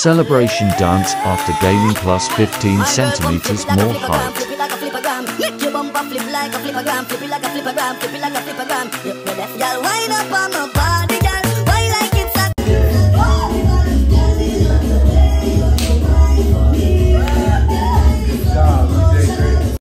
Celebration dance after gaining plus 15 centimeters more height. Make your bumper flip like a flippergram, flip it like a flippergram, flip it like a flippergram. You deaf, y'all.